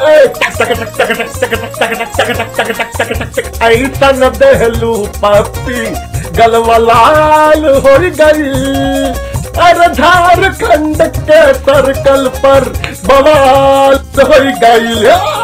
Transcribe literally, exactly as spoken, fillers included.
ऐसन देहलू पप्पी गलवा लाल हो गई। अरे झारखंड के सर्कल पर बवाल हो गई।